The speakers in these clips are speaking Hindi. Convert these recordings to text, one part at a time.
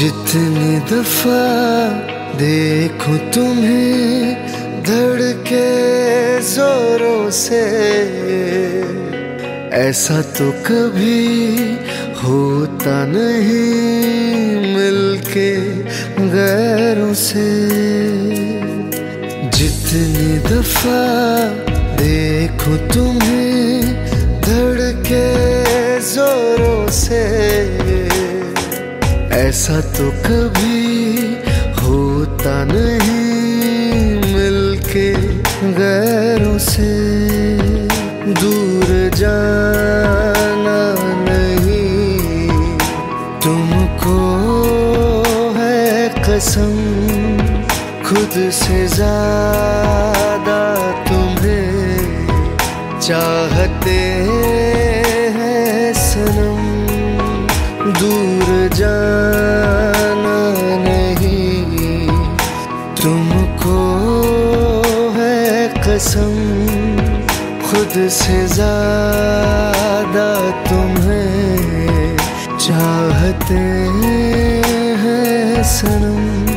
जितनी दफा देखूं तुम्हें धड़के जोरों से, ऐसा तो कभी होता नहीं मिलके गैरों से। जितनी दफा देखूं तुम्हें धड़के जोरों से, ऐसा तो कभी होता नहीं मिलके गैरों से। दूर जाना नहीं तुमको है कसम, खुद से ज्यादा तुम्हें चाहते हैं सनम। दूर जाना नहीं तुमको है कसम, खुद से ज्यादा तुम्हें चाहते हैं सनम।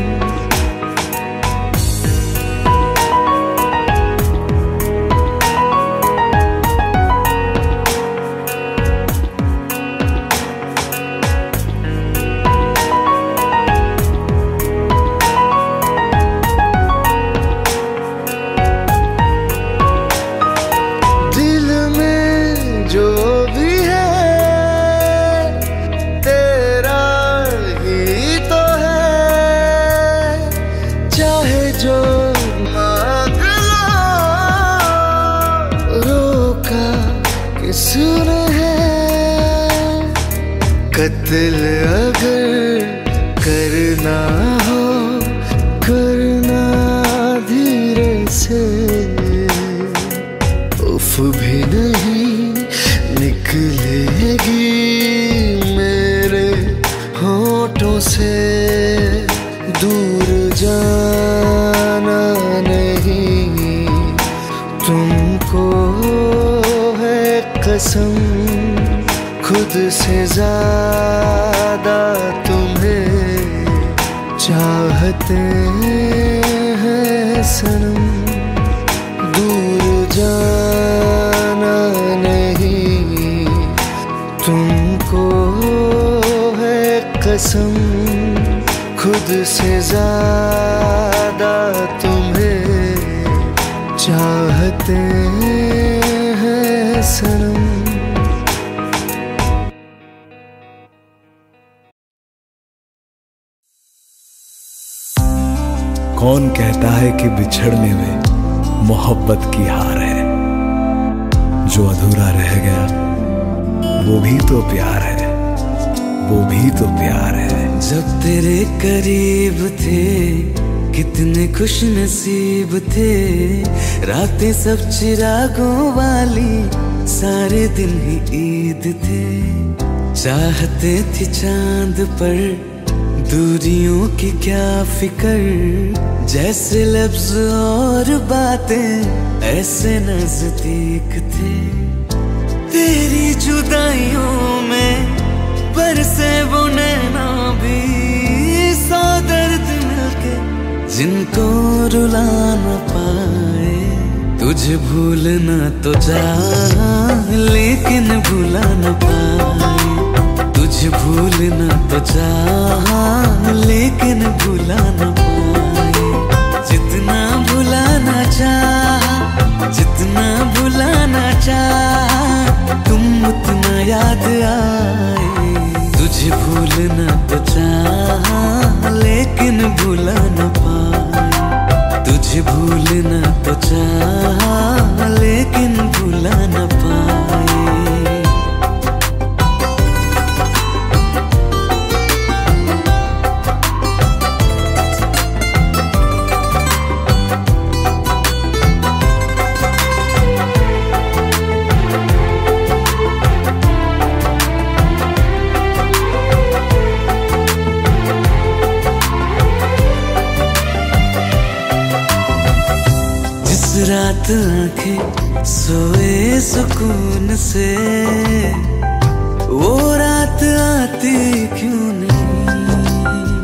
दिल अगर करना हो करना धीरे से, उफ भी नहीं निकलेगी मेरे होठों से। दूर जाना नहीं तुमको है कसम, खुद से ज्यादा तुम्हें चाहते हैं सनम। दूर जाना नहीं तुमको है कसम, खुद से ज्यादा तुम्हें चाहते हैं सनम। कौन कहता है कि बिछड़ने में मोहब्बत की हार है, जो अधूरा रह गया वो भी तो प्यार है, वो भी तो प्यार है। जब तेरे करीब थे कितने खुश नसीब थे, रातें सब चिरागों वाली सारे दिन ही ईद थे। चाहते थे चांद पर दूरियों की क्या फिकर, जैसे लफ्ज और बातें ऐसे नजदीक थे। तेरी जुदाइयों में बरसे वो नैना भी, सौ दर्द मिलके जिनको रुला न पाए। तुझे भूलना तो चाह लेकिन भुला न पाए, तुझे भूलना तो चाह लेकिन भुला न पाए। जितना भुलाना चाह जितना भुलाना चाह तुम उतना याद आए। तुझे भूलना तो चाह लेकिन भुला न पाए, तुझे भूलना तो चाह लेकिन भुला न पाए। रात आंखें सोए सुकून से, वो रात आती क्यों नहीं।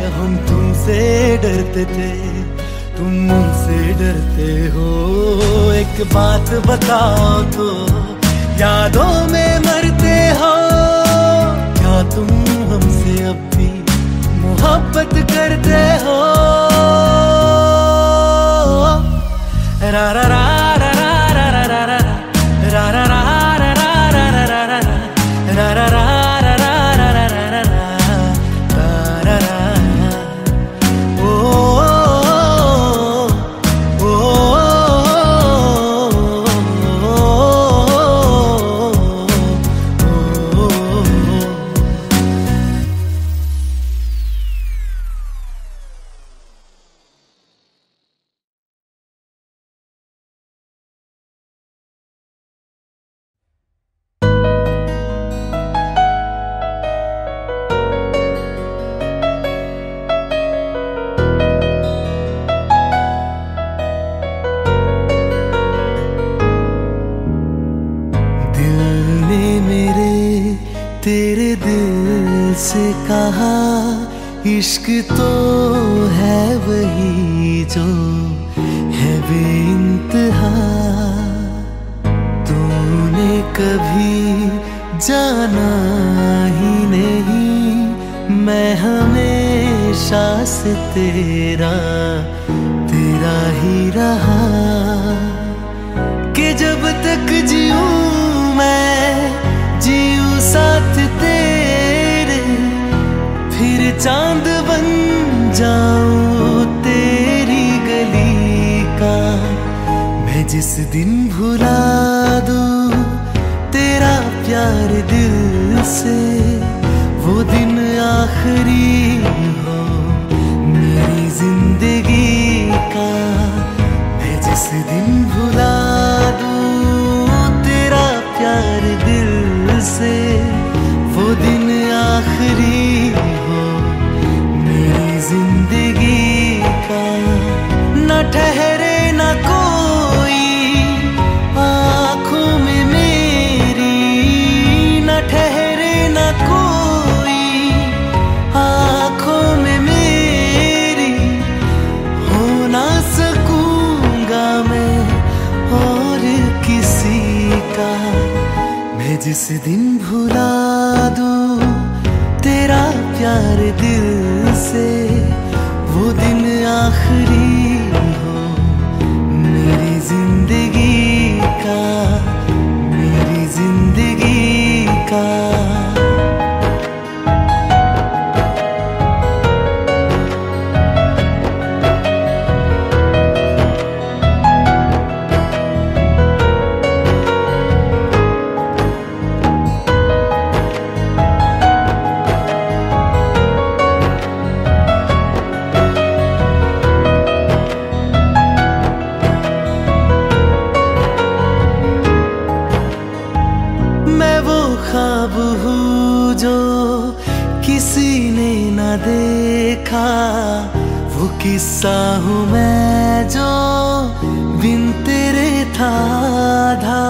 हम तुमसे डरते थे, तुम मुझसे डरते हो। एक बात बताओ तो यादों में मरते हो, क्या तुम हमसे अब भी मोहब्बत करते हो? रा रा रा रा रा रा रा रा रा रा रा रा रा रा रा रा रा रा रा। इश्क तो है वही जो है बेइंतहा, तूने कभी जाना ही नहीं, मैं हमेशा से तेरा तेरा ही रहा। कि जब तक जीऊं मैं जीऊं साथ तेरे, फिर चांद बन जाऊं तेरी गली का। मैं जिस दिन भुला दूं तेरा प्यार दिल से, वो दिन आखिरी हो मेरी जिंदगी का। मैं जिस दिन भुला दूं तेरा प्यार दिल से, वो दिन आखिरी जिंदगी का। न ठहरे न कोई आँखों में मेरी, न ठहरे न कोई आँखों में मेरी, हो ना सकूंगा मैं और किसी का। मैं जिस दिन भुला दूं तेरा प्यार दिल से, वो दिन आखिरी हो मेरी जिंदगी का, मेरी जिंदगी का। ख्वाब हूँ जो किसी ने न देखा, वो किस्सा हूँ मैं जो बिन तेरे था आधा।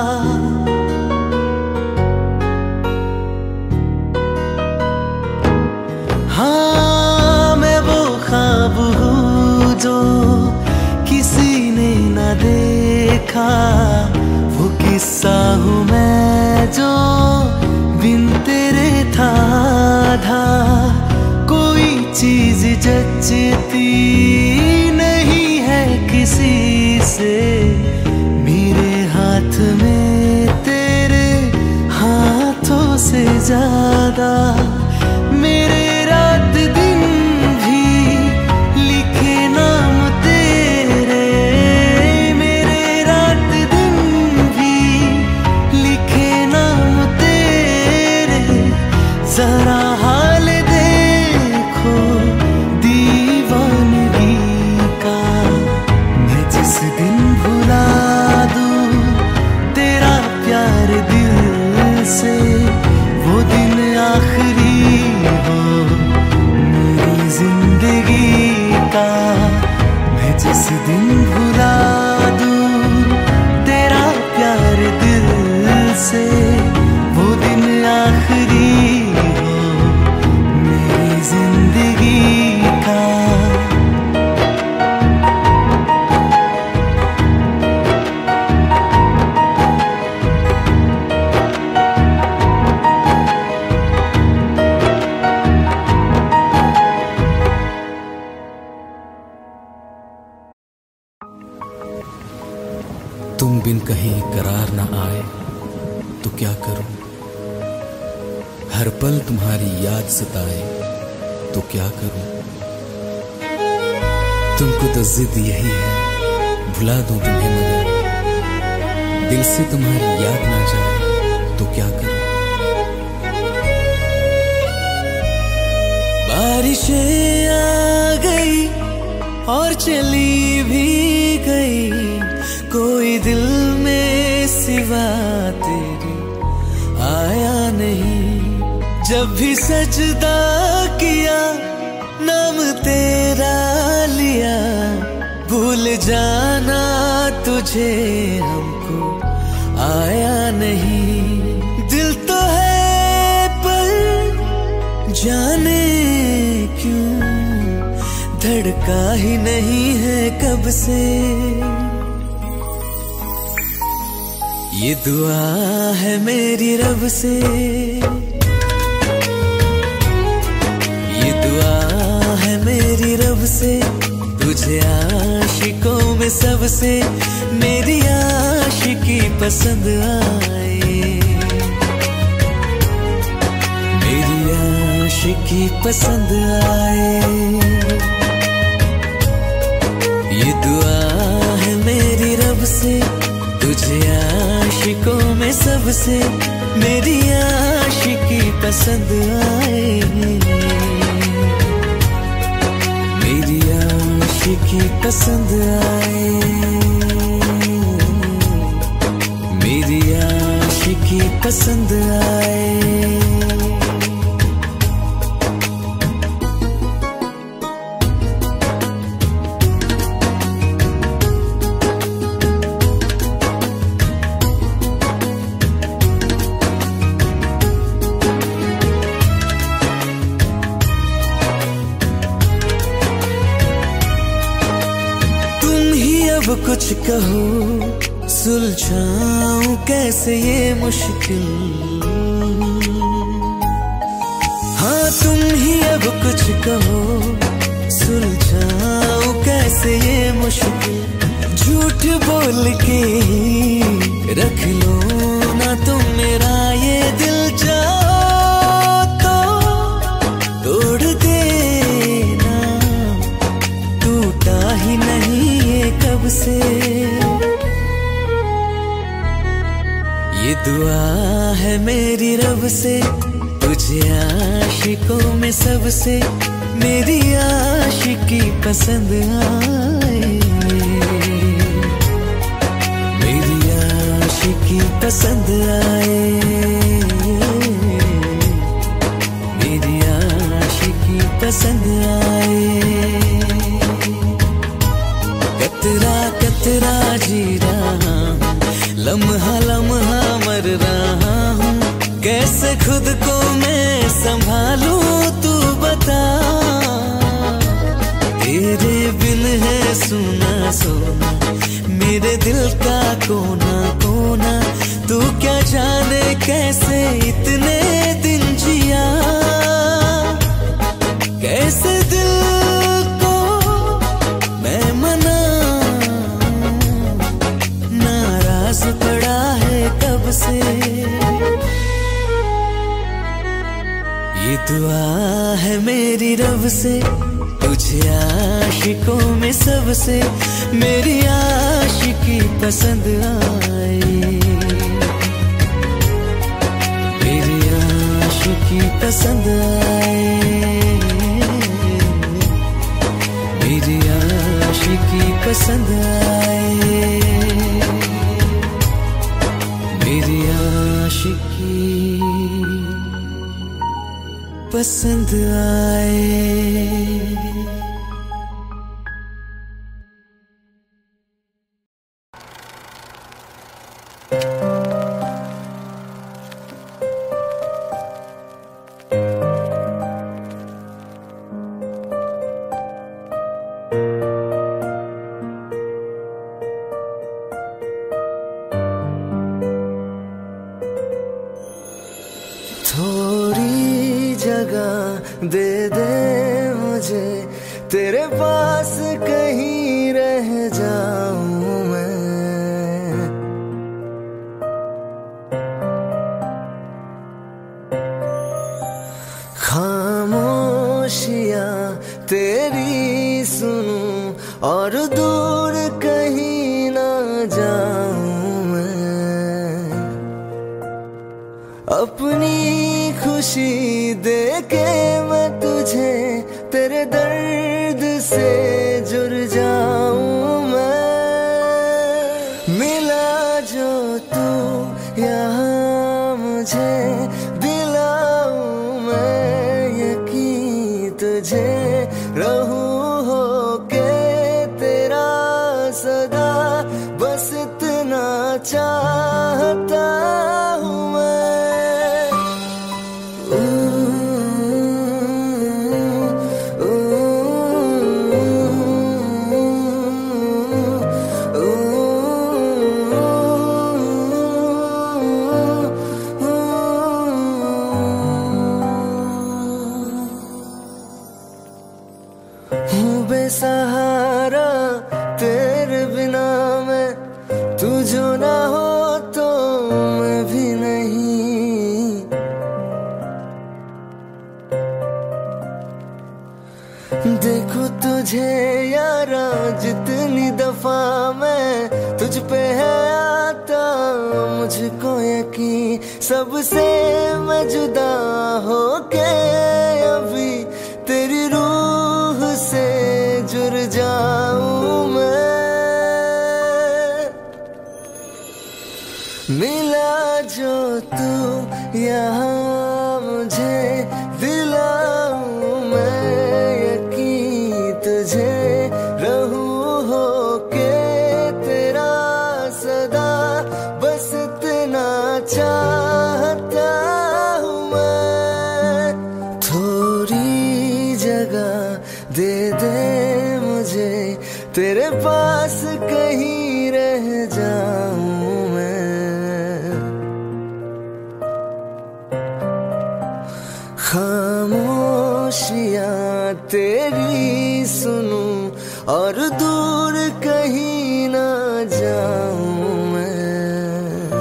हाँ मैं वो ख्वाब हूँ जो किसी ने न देखा, वो किस्सा हूँ मैं जो बिन तेरे था आधा। कोई चीज जचती नहीं है किसी से, मेरे हाथ में तेरे हाथों से ज्यादा। मेरे रात दिन भी लिखे नाम तेरे, मेरे रात दिन भी लिखे नाम तेरे। जरा हाल देखो दीवानगी का, मैं जिस दिन भुला दूं तेरा प्यार दिल से, वो दिन आखिरी तुम बिन कहीं करार न आए तो क्या करूं, हर पल तुम्हारी याद सताए तो क्या करूं। तुमको तो जिद यही है भुला दूं तुम्हें, मगर दिल से तुम्हारी याद ना जाए तो क्या करूं। बारिशें आ गई और चली भी गई, कोई दिल में सिवा तेरे आया नहीं। जब भी सजदा किया नाम तेरा लिया, भूल जाना तुझे हमको आया नहीं। दिल तो है पर जाने क्यों धड़का ही नहीं है कब से। ये दुआ है मेरी रब से, ये दुआ है मेरी रब से, तुझे आशिकों में सबसे मेरी आशिकी पसंद आए, मेरी आशिकी पसंद आए। ये दुआ है मेरी रब से, तुझे आशिकों में सबसे मेरी आशिकी पसंद आए, मेरी आशिकी पसंद आए, मेरी आशिकी पसंद आए। कुछ कहो सुलझाऊं कैसे ये मुश्किल, हाँ तुम ही अब कुछ कहो सुलझाऊं कैसे ये मुश्किल। झूठ बोल के रख लो ना तुम मेरा ये दिल, जाओ तो तोड़ देना, टूटा ही नहीं कब से। ये दुआ है मेरी रब से, तुझे आशिकों में सबसे मेरी आशिकी पसंद आए, मेरी आशिकी पसंद आए, मेरी आशिकी पसंद आए। कतरा कतरा जी रहा हूँ, लम्हा लम्हा मर रहा हूँ, कैसे खुद को मैं संभालूं तू बता। तेरे बिन है सुना सोना मेरे दिल का कोना कोना, तू क्या जाने कैसे इतने दिन जिया, कैसे दिल पड़ा है कब से। ये दुआ है मेरी रब से, तुझे आशिकों में सबसे मेरी आशिकी पसंद आए, मेरी आशिकी पसंद आए, मेरी आशिकी पसंद आए, मेरी आशिकी पसंद आए। दे दे मुझे तेरे पास, कहीं रह जाऊं मैं, और दूर कहीं ना जाऊं मैं। अपनी खुशी देके मैं तुझे तेरे दर्द से जुड़ जाऊं मैं। मिला जो तू यहाँ मुझे दिलाऊं मैं यकीन तुझे रहूं होके तेरा सदा बस इतना चाहता हूँ मैं। बेसहारा तेरे बिना मैं, तू जो ना हो तो मैं भी नहीं। देखो तुझे यारा जितनी दफा मैं तुझ पे है आता मुझको यकीन, सबसे मैं जुदा होके अभी तेरी रूह से जुड़ जाऊं मैं। मिला जो तू यहाँ मुझे दिलाऊं मैं यकीन तुझे रहूं होके तेरा सदा बस इतना चाहता हूँ मैं। थोड़ी जगह दे दे मुझे तेरे पास कहीं रह जाऊं मैं। खामोशियां तेरी सुनूं और दूर कहीं ना जाऊं मैं।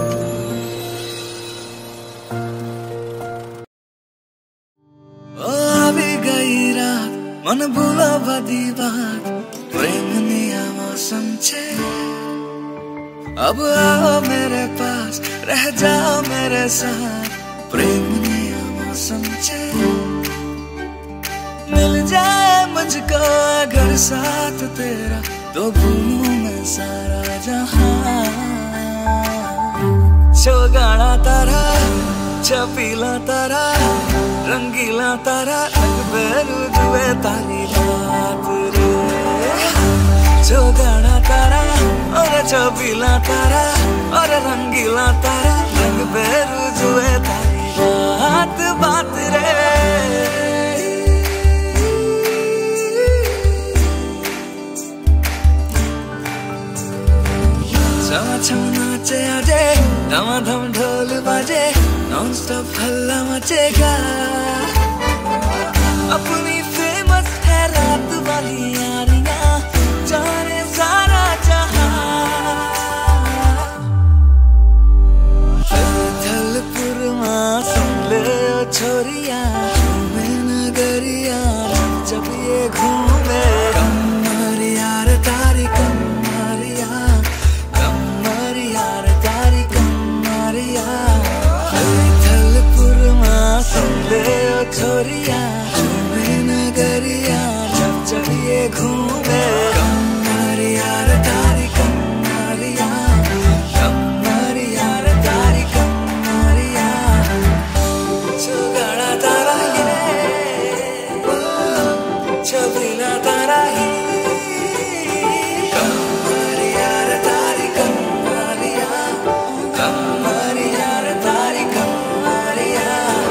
अभी गई रात मन भूला बदी बात, प्रेम निया मौसम छे। अब आओ मेरे पास रह जाओ मेरे साथ, प्रेम निया मौसम छे। मिल जाए मुझको अगर साथ तेरा तो भूलूं मैं सारा जहां। शोगाना तारा छपीला तारा रंगीला तारा बेरू दुए तारी रात रे। जोगाना तारा और छपीला तारा और रंगीला तारा रंग बेरू दुए तारी रात बात रे। चमा चम नाचे आजे धमाधम ढोल बाजे, नॉन स्टॉप हल्ला मचेगा। अपनी फेमस है रात वाली यारियां जाने सारा जहां। थलपुरमा सुन ले ओ छोरिया मैं नगरिया जब ये घूमे। कमर यार तारी कमरिया कमर यार तारी कमरिया। थलपुरमा सुन ले ओ छोरिया मैं नगरिया जब जब ये घूमे। कमर यार तारी कमरिया कमर यार तारी कमरिया। चुगाड़ा तारा ये छबीला तारा ही। कमर यार तारी कमरिया कमर यार तारी कमरिया।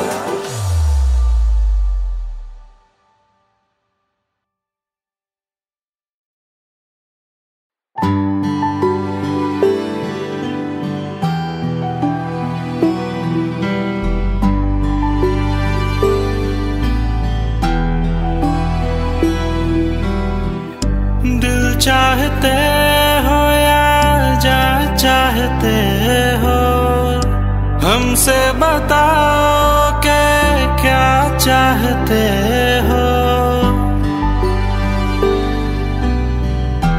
दिल चाहते हो या जा चाहते हो, हमसे बताओ के क्या चाहते हो।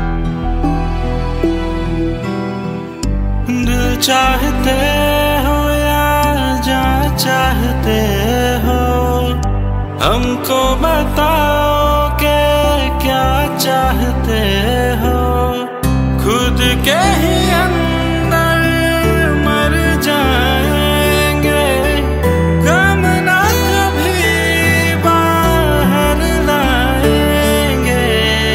चाहते हो या जा चाहते हो, हमको बताओ कि क्या चाहते हो। खुद के ही अंदर मर जाएंगे, गम ना कभी बाहर लाएंगे।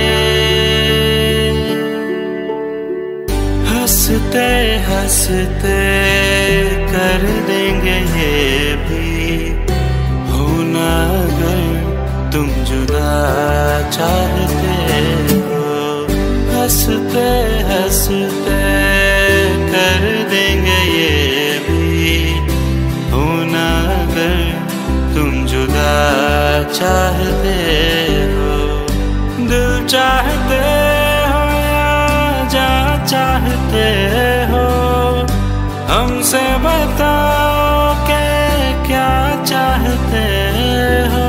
हंसते हंसते कर देंगे ये भी, होना अगर तुम जुदा चाहते हो। हंसते हंसते कर देंगे ये भी, होना अगर तुम जुदा चाहते हो। दिल चाहते हो या जा चाहते हो, हमसे बताओ कि क्या चाहते हो।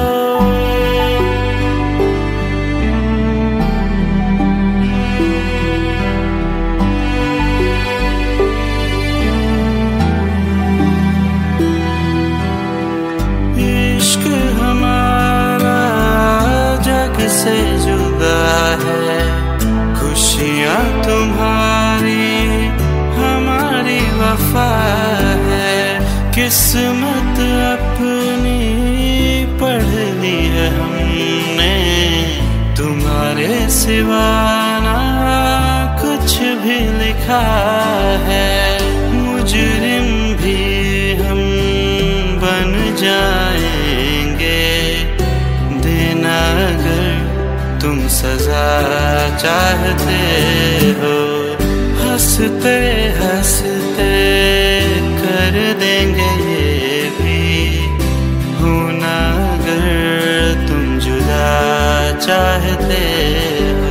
इश्क हमारा जग से जुदा है, खुशियाँ तुम्हारी हमारी वफा है। किस्मत अपनी पढ़ ली है हमने, तुम्हारे सिवा ना कुछ भी लिखा है। मुजरिम भी हम बन जाएंगे, देना अगर तुम सजा चाहते हो। हंसते हंसते कर देंगे ये भी, होना अगर तुम जुदा चाहते हो।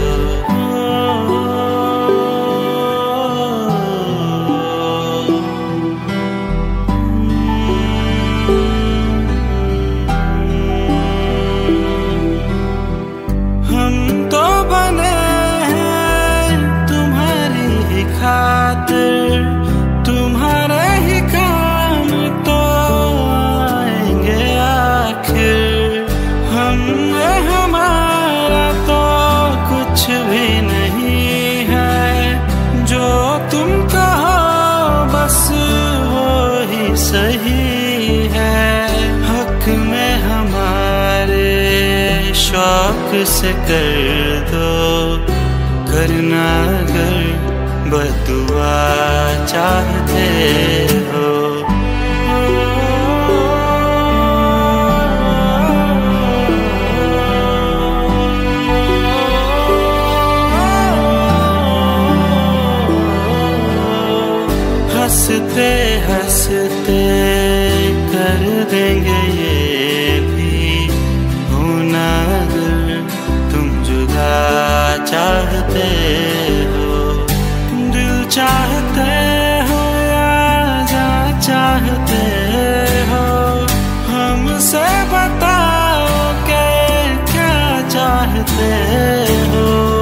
हम तो बने हैं तुम्हारी ही खातिर, तुम्हारे ही काम तो आएंगे आखिर। हमने हमारा तो कुछ भी नहीं है, जो तुम कहो बस वो ही सही है। हक में हमारे शौक से कर दो, करना अगर बदुआ चाहते हो। हंसते हंसते कर देंगे ये भी, होना अगर तुम जुदा चाहते हो। दिल चाहते हो या जा चाहते हो, हमसे बताओ कि क्या चाहते हो।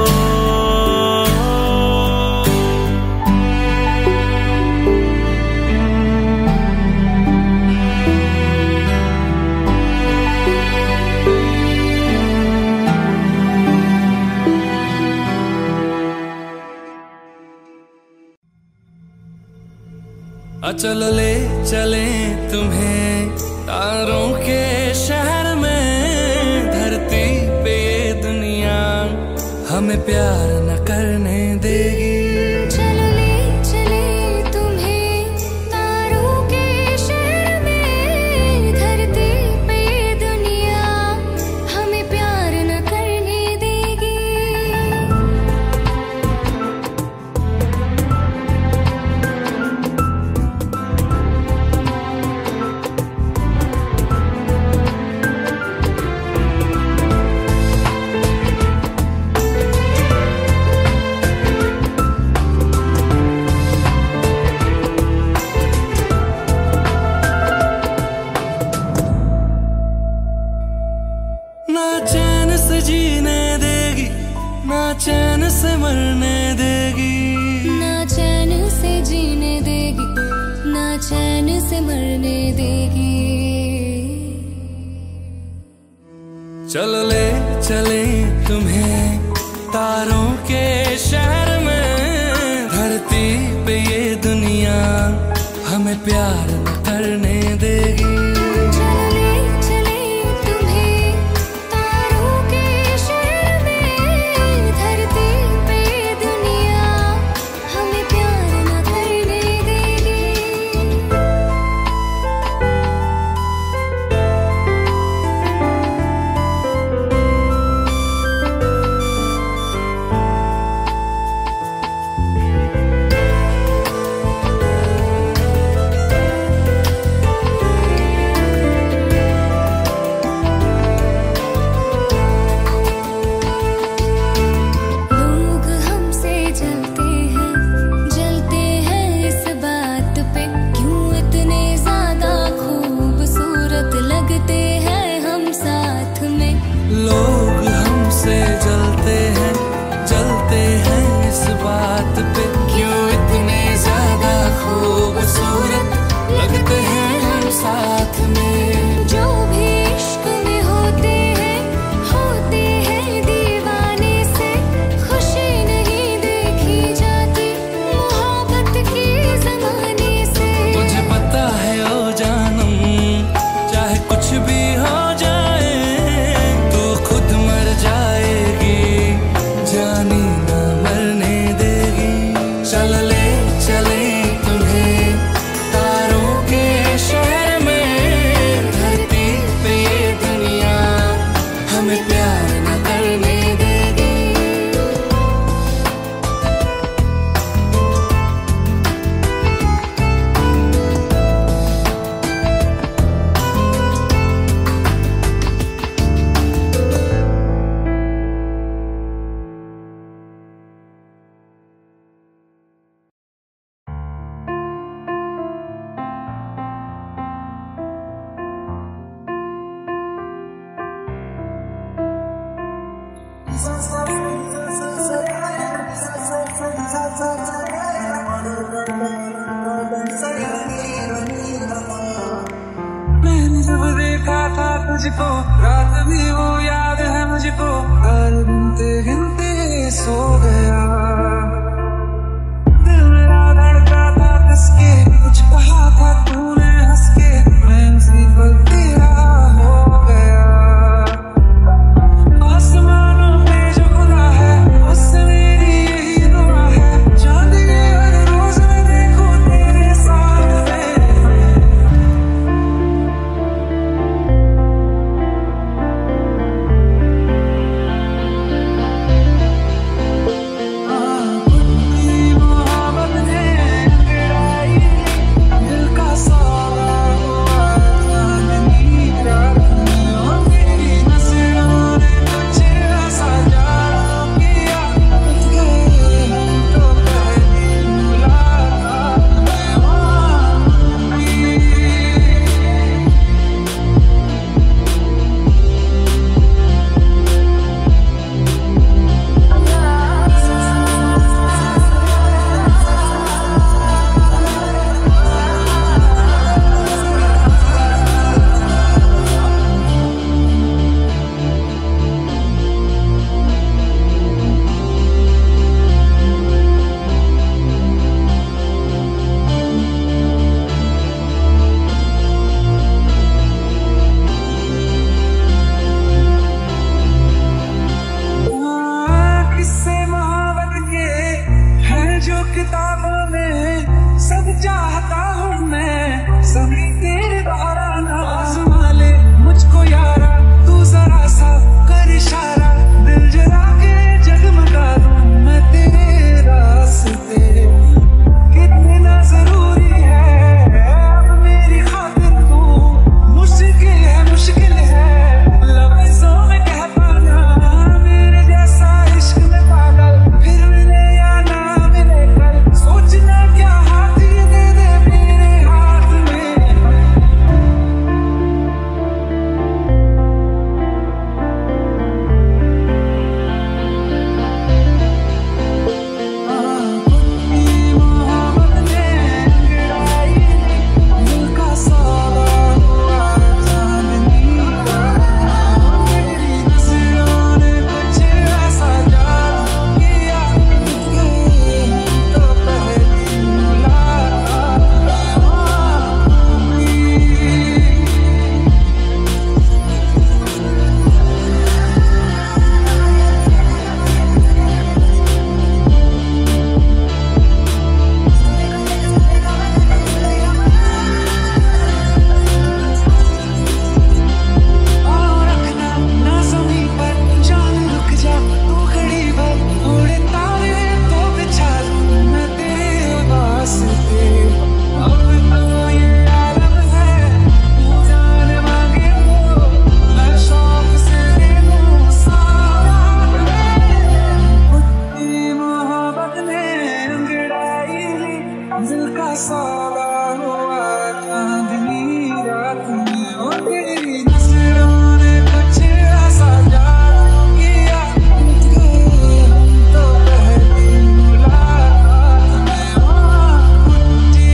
चलो ले चले तुम्हें तारों के शहर में, धरती पे ये दुनिया हमें प्यार न करने देगी। चलो ले चले तुम्हें तारों के शहर में, धरती पे ये दुनिया हमें प्यार न करने देगी। हमें प्यार न करने देगी। चले चले तुम्हें तारों के शहर में, धरती पे दुनिया हमें प्यार न करने देगी। लोग हमसे जलते हैं इस बात पे, क्यों इतने ज्यादा खूबसूरत लगते हैं हम साथ में। लोग हमसे जलते हैं इस बात पे, क्यों इतने ज्यादा खूबसूरत लगते हैं हम साथ में। जो भी इश्क में होते हैं दीवाने से, खुशी नहीं देखी जाती मोहब्बत के जमाने से। मुझे पता है ओ जानम, चाहे कुछ भी हो जाए तो खुद मर जाएगी, जानी न मरने देगी। चले चले तुम्हें तारों के शहर में, धरती पे ये दुनिया हमें प्यार न करने देगी। मैंने जब देखा था तुझको, रात भी वो याद है मुझको, हर गिनते गिनते सो गया। दिल मेरा धड़का था कसके, कुछ कहा था तूने हंस के, मैं उसी पल तेरा हो गया। आसमानों पे जो खुदा है उससे मेरी यही दुआ है, चांद के हर रोज मैं देखूं तेरे साथ में। सोचना क्या हाथ ये दे दे साला हुआ चांदनी रात में ओ तेरी नजरों ने कुछ ऐसा जादू किया हम तो पहली मुलाकात में उठी।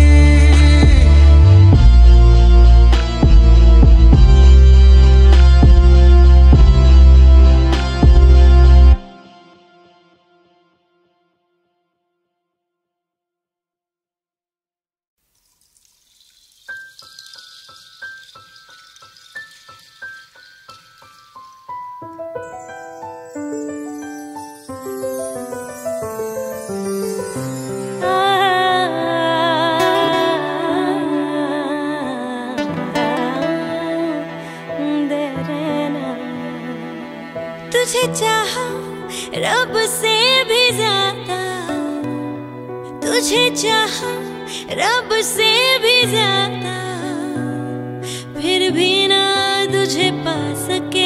तुझे चाहा रब से भी ज्यादा, तुझे चाहा रब से भी ज्यादा, फिर भी ना तुझे पा सके।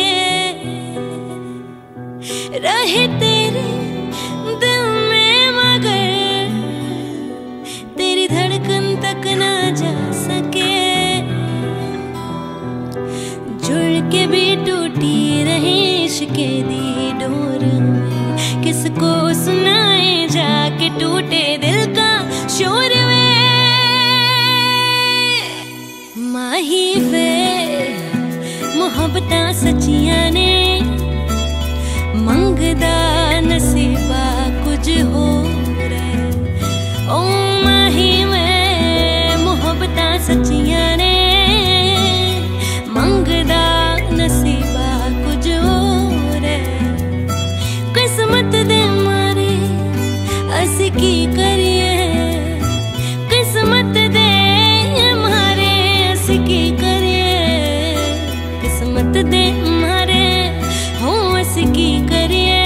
रहे तेरे दिल में मगर तेरी धड़कन तक ना जा सके। जुड़ के भी टूटी रही इश्क़े दी डोर में, किसको सुनाए जाके टूटे दिल का शोर में। माही वे मुहब्बतां सच्चियां ने, मंगदा नसीबा कुछ हो रे। ओ माही वे मुहब्बतां सच्चियां ने, मंगदा नसीबा कुछ हो रे। किस्मत दे मारे असी की करिए, किस्मत दे मारे असी की करिए, किस्मत दे मारे हो असी की करिए।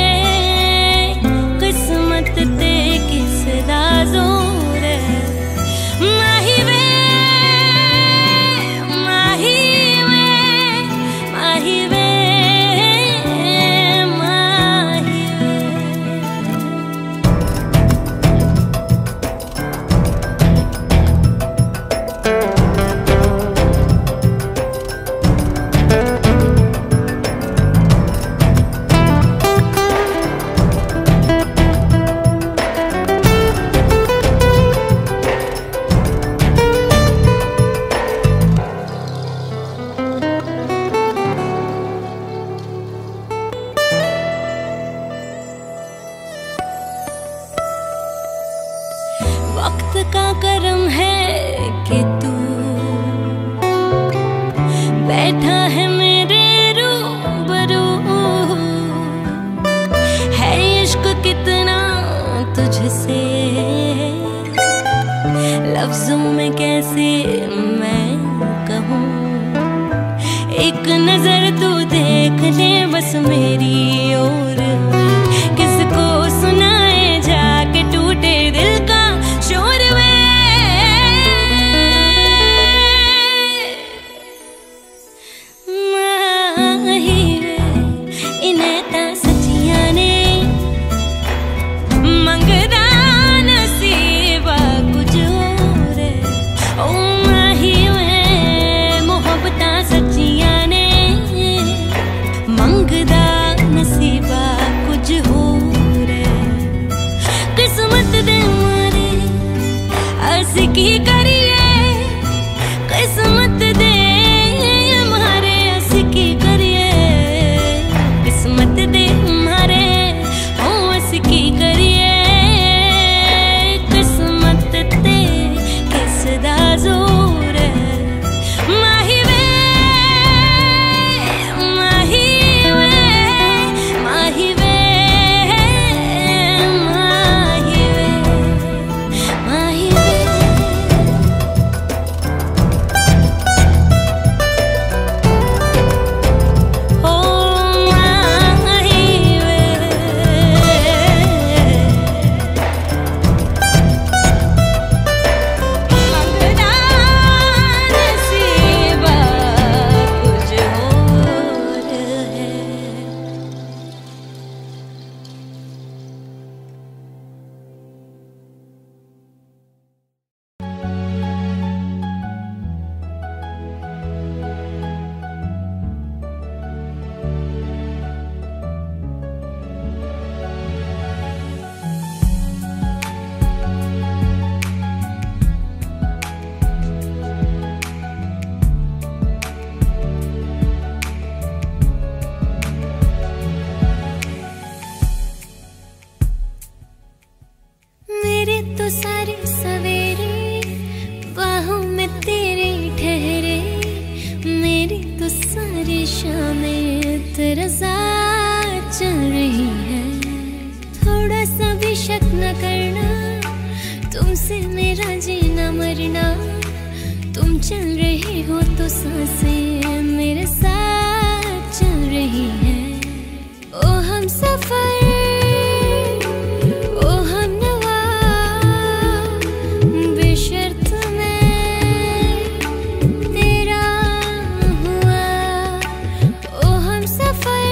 किस्मत ते किस दा जोर है। माही वे माही वे माही वे माही वे। वक्त का करम है कि तू बैठा है मेरे रूबरू। है इश्क कितना तुझसे, लफ्जों में कैसे मैं कहूँ। एक नजर तू देख ले बस मेरी ओर, किसको सुनाए जाके टूटे दिल का शोर वे। माही वे इन्हें ता सच्चियां ने, मंगदा नसीबा कुछ और है। ओ माही वे मुहब्बतां सच्चियां ने, मंगदा नसीबा कुछ और है। किस्मत दे मारे असी की करिए, किस्मत दे मारे असी की करिए, किस्मत दे मारे हो असी की करिए। किस्मत ते किस दा जोर है। माही वे माही वे माही वे माही वे माही वे। मेरा जीना मरना, तुम चल रहे हो तो सांसें मेरे साथ चल रही है। ओ हम सफर, ओ हम नवा, बेशर्त मैं तेरा हुआ। ओ हम सफर,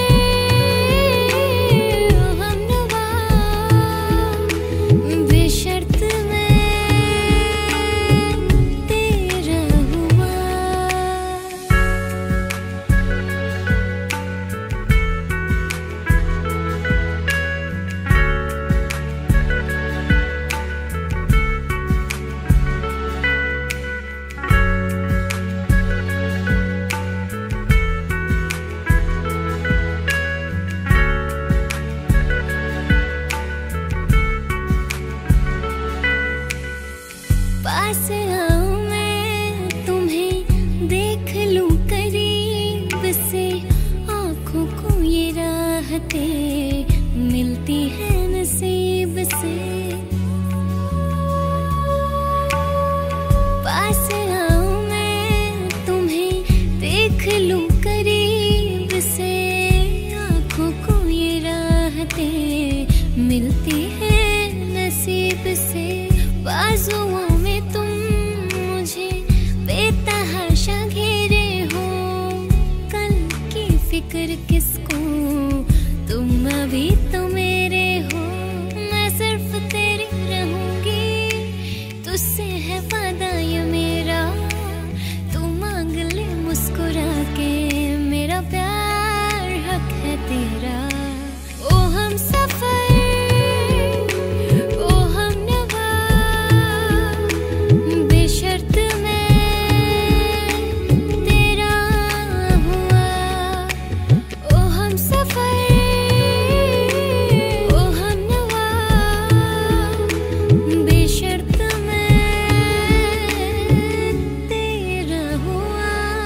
ओ हम नवा, बेशर्त मैं तेरा हुआ। पास आऊं मैं तुम्हें देख लूं करीब से, आँखों को ये राहतें मिलती है नसीब से। पास आऊं मैं तुम्हें देख लूं करीब से, आँखों को ये राहतें मिलती है नसीब से। बाजुओं में तुम मुझे बेतहाशा घेरे हो, कल की फिक्र किसको, तुम अभी तो मेरे हो। मैं सिर्फ तेरी रहूंगी, तुझसे है वादा ये मेरा, तू मांग ले मुस्कुरा के, मेरा प्यार हक है तेरा। ओ हम सफर, ओ हम नवा, बेशर्त मैं तेरा हुआ। ओ हम सफर, ओ हम नवा, बेशर्त मैं तेरा हुआ।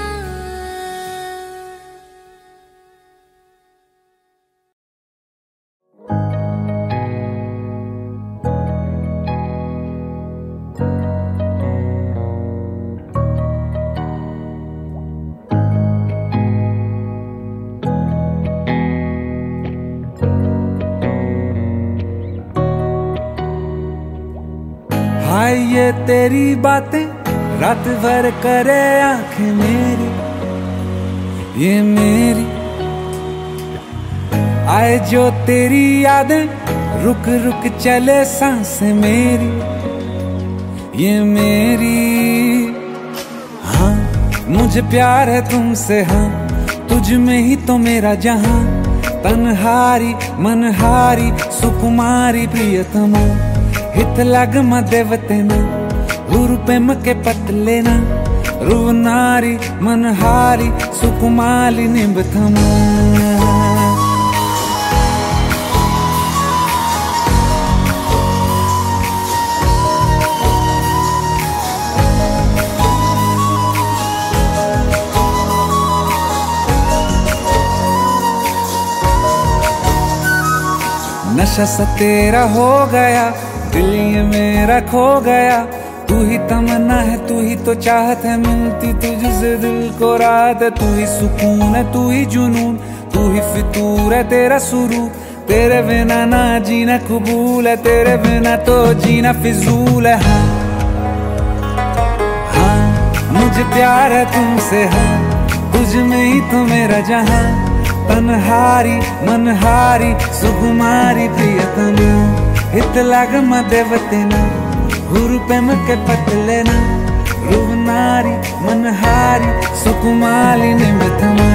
हाय ये तेरी बातें रात भर करे आंखें मेरी, ये मेरी। आए जो तेरी यादें रुक रुक चले सांसें मेरी, ये मेरी। हाँ मुझे प्यार है तुमसे, हाँ तुझ में ही तो मेरा जहां। तन्हारी मनहारी सुकुमारी प्रियतमा, हित लग मदेवतेना हुरुपेम के पतलेना। रुवनारी मनहारी सुकुमाली निबथमा। नशा सा तेरा हो गया, दिल ये मेरा खो गया। तू ही तमन्ना है, तू ही तो चाहत है, मिलती तुझसे दिल को राहत है। तू ही सुकून है, तू ही जुनून, तू ही फितूर है तेरा शुरू। तेरे बिना ना जीना कबूल है, तेरे बिना तो जीना फिजूल है। हाँ हाँ मुझे प्यार है तुमसे, हाँ तुझ में ही तो मेरा जहां। तन्हारी मनहारी सुकुमारी प्रियतमा, हित लग मदेवतेना हुरुपेम के पतलेना। रुवनारी मनहारी सुकुमाली निबथमा।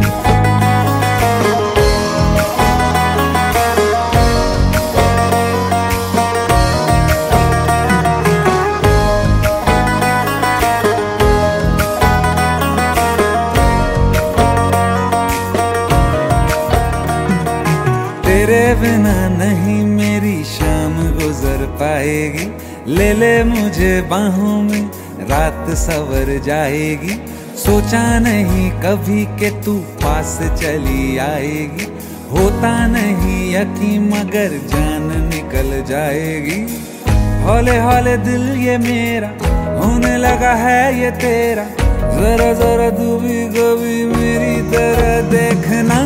तेरे बिना नहीं मेरी शाम गुजर पाएगी। ले ले मुझे बाहों में, रात सवर जाएगी। सोचा नहीं कभी के तू पास चली आएगी। होता नहीं यकीन मगर जान निकल जाएगी। हौले हौले दिल ये मेरा होने लगा है ये तेरा, जरा जरा तू भी कभी मेरी तरह देखना।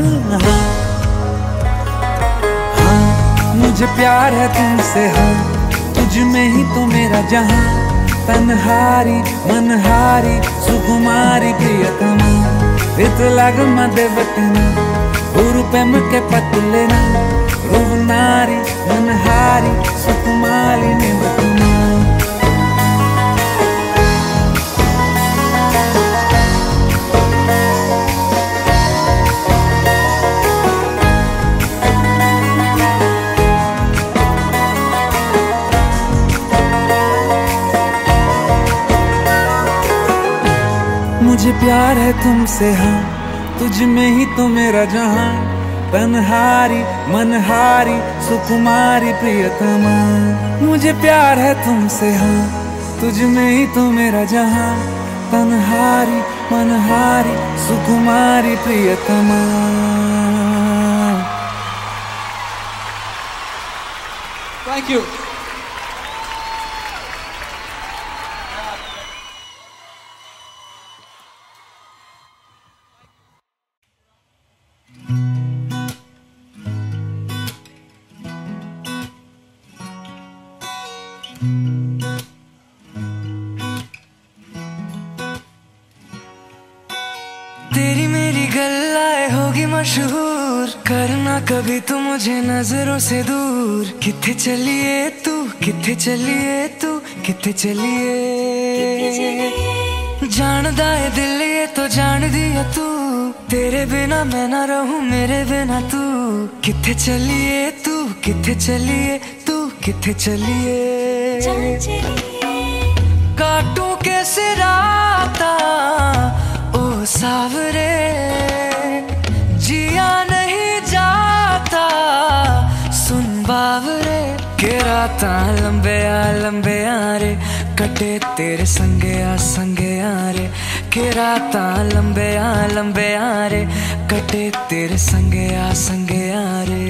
हाँ मुझे प्यार है तुमसे, हाँ तुझ में ही तो मेरा जहां, तन्हारी मनहारी सुकुमारी प्रियतमा, इतलाग मदे बटना उरुपेम के पतलेना, रुवनारी मनहारी सुकुमारी निवतना। मुझे प्यार है तुमसे, हाँ तुझ में ही तो मेरा जहां, तन्हारी मनहारी सुकुमारी प्रियतमा। मुझे प्यार है तुमसे, हाँ तुझ में ही तो मेरा जहां, तन्हारी मनहारी सुकुमारी प्रियतमा। Thank you. तेरी मेरी गल्लाए होगी मशहूर, करना कभी तू मुझे नजरों से दूर। किथे चलिए तू, किथे चलिए तू, किथे चलिए, जानदा है दिल ये तो जान दिया तू, तेरे बिना मैं ना रहूं मेरे बिना तू। किथे चलिए तू, किथे चलिए तू, किथे चलिए, काटूं कैसे राता ओ सावरे, जिया नहीं जाता सुन बावरे, के राता लंबे आ रे, कटे तेरे संगे आ रे, के राता लंबे आ रे, कटे तेरे संगे आ रे।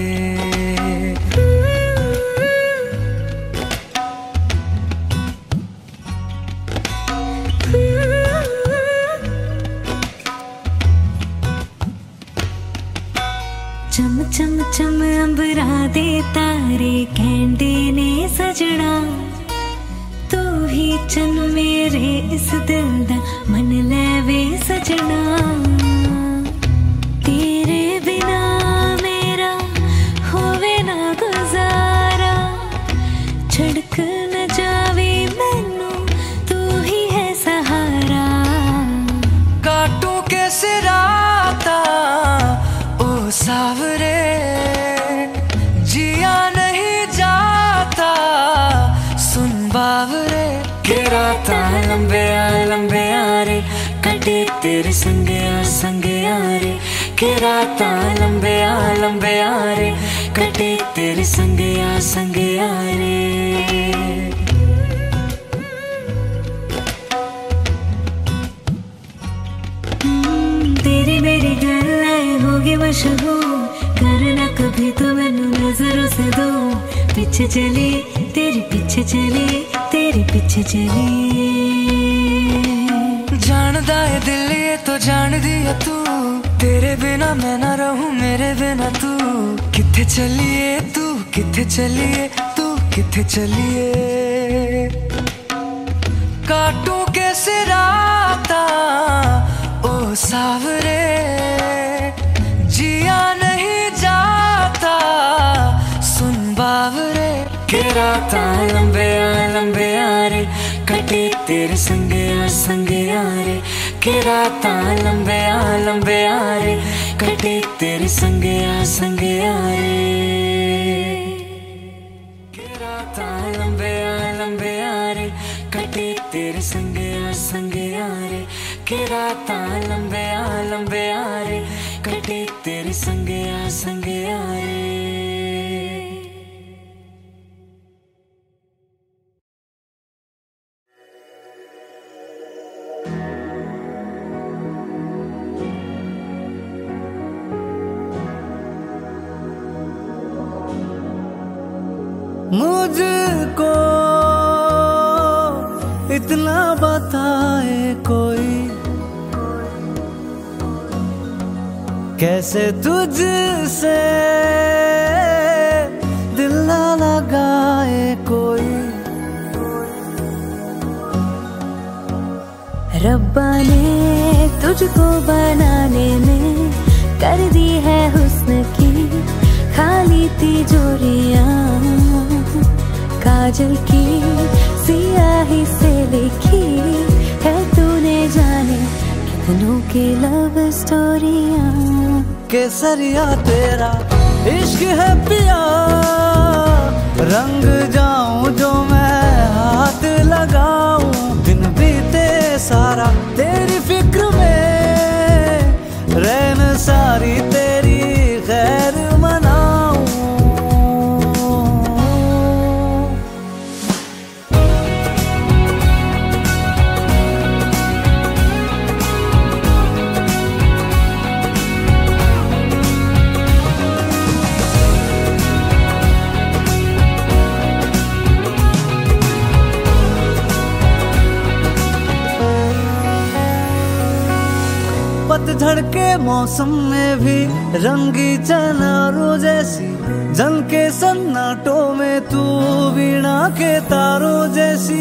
चम चम चम अंबरा दे तारे कहंदे ने सजना, तू ही चन मेरे इस दिल दा मन लेवे सजना। तेरे बिना मेरा होवे ना गुजारा, छड़क न जावे मैनू तू ही है सहारा। काटूं कैसे राता ओ सावरे, जिया नहीं जाता सुन बावरे, के राता लंबे आ रे, कटे तेरे संगे आ रे, के राता लंबे आ रे, कटे तेरे संगे आ रे। तेरी मेरी गल्लाए होगी मशहूर, करना कभी तो मैनू नजरों से दूर। पीछे चली तेरे पीछे चली, तेरे पीछे चली, जानदा है दिल ये तो जान दिया तू, तेरे बिना मैं ना रहूं मेरे बिना तू। किथे चलिए तू, किथे चलिए तू, किथे चलिए, काटूं कैसे राता ओ सावरे, जिया नहीं जाता सुन बावरे, के राता लंबे आ रे, कटे तेरे संगे आ रे, के राता लंबे आ रे, कटे तेरे संगे आ रे। के राता लंबे आ रे, कटे तेरे संगे आ रे, के राता लंबे आ रे, कटे तेरे संगे आ रे। मुझको बताए कोई, कैसे तुझसे दिल ना लगाए कोई। रब्बा ने तुझको बनाने में कर दी है हुस्न की खाली तिजोरियां, काजल की सियाही से लिखी है तूने जाने कितनों की लव स्टोरियां। केसरिया तेरा इश्क है पिया, रंग जाऊं जो मैं हाथ लगाऊं, दिन बीते सारा तेरी फिक्र में, रहन सारी तेरी खैर मनाऊं। पतझड़ के मौसम में भी रंगी चनारों जैसी, जल के सन्नाटों में तू वीणा के तारों जैसी।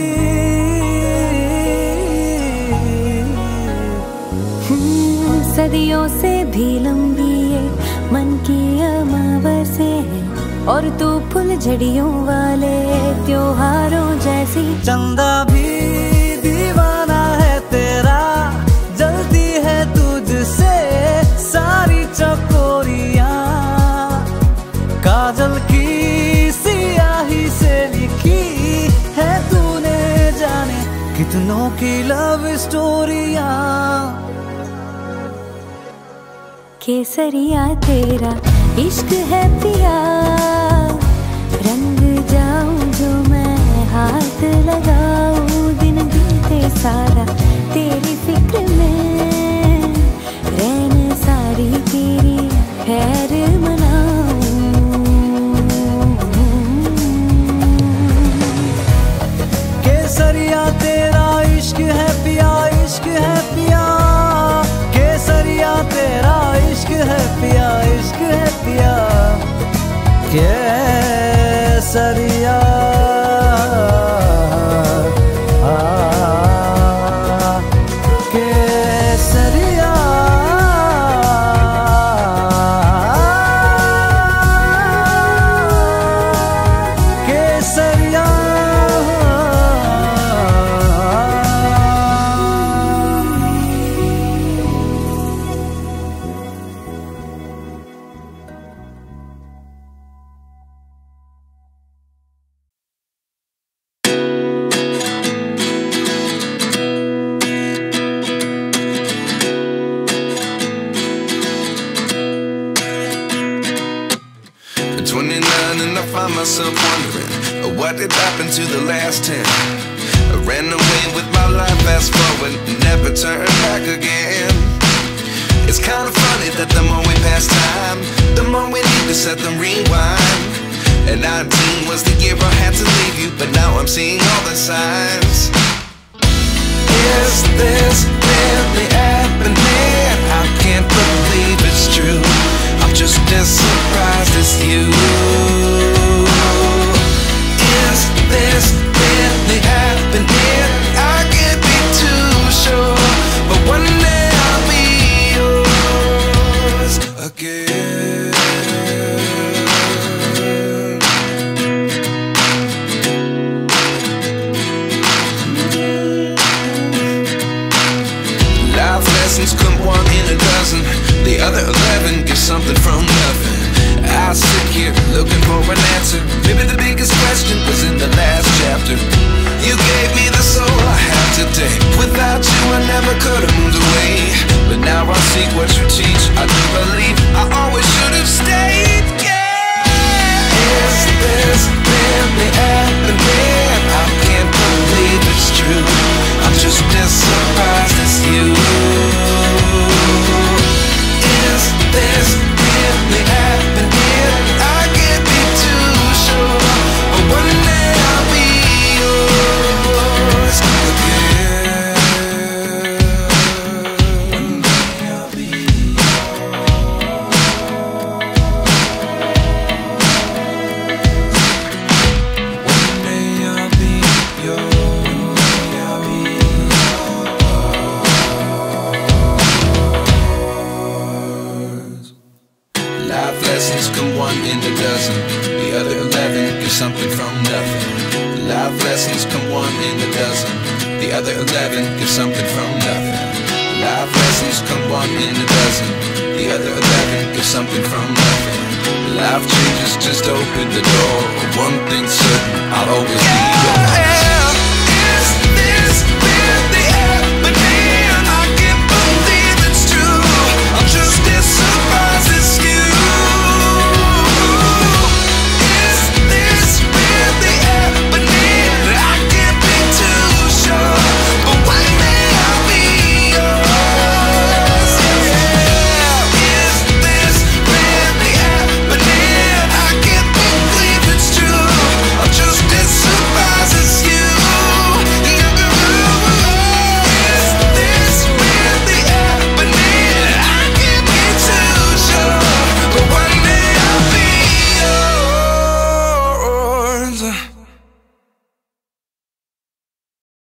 सदियों से भी लंबी ये मन की अमावस्या है, और तू फूल झड़ियों वाले त्योहारों जैसी। चंदा भी दीवाना है तेरा, जल्दी है तुझसे सारी चकोरियां, काजल की सियाही से लिखी है तूने जाने कितनों की लव स्टोरियां। केसरिया तेरा इश्क है पिया, रंग जाऊं जो मैं हाथ लगाऊं, दिन बीते सारा तेरी फिक्र में, रहने सारी तेरी खैर मनाऊं। केसरिया तेरा इश्क है पिया, इश्क है पिया, केसरिया तेरा इश्क है पिया, इश्क है पिया, केसरिया। Myself wondering what did happen to the last 10. I ran away with my life, fast forward, never turn back again. It's kind of funny that the more we pass time, the more we need to set them rewind. And 19 was the year I had to leave you, but now I'm seeing all the signs. Is this really happening? I can't believe it's true. I'm just as surprised as you. Is this really happening? I can't be too sure, but one day I'll be yours again. Life lessons come one in a dozen, the other 11 get something from nothing. I sit here looking for an answer. Maybe the biggest question was in the last chapter. You gave me the soul I have today. Without you I never could have moved away. But now I see what you teach. I do believe I always should have stayed. Yeah. Is this really happening? I can't believe it's true. I'm just as surprised as you. Is this really happening? I can't be too sure, but one day I'll be yours again. Life lessons come one in a dozen. The other 11 give something from nothing. Life lessons come one in a dozen. The other 11 give something from nothing. Life changes, just open the door. One thing's certain, I'll always be